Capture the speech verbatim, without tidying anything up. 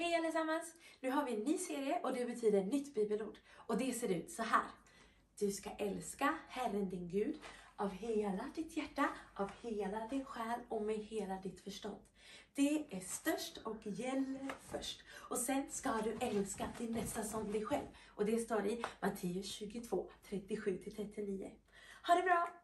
Hej allesammans! Nu har vi en ny serie och det betyder nytt bibelord. Och det ser ut så här. Du ska älska Herren din Gud av hela ditt hjärta, av hela din själ och med hela ditt förstånd. Det är störst och gäller först. Och sen ska du älska din nästa som dig själv. Och det står i Matteus tjugotvå, trettiosju till trettionio. Ha det bra!